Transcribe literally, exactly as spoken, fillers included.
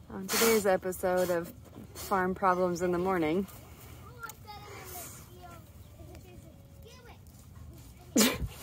On today's episode of Farm Problems in the Morning.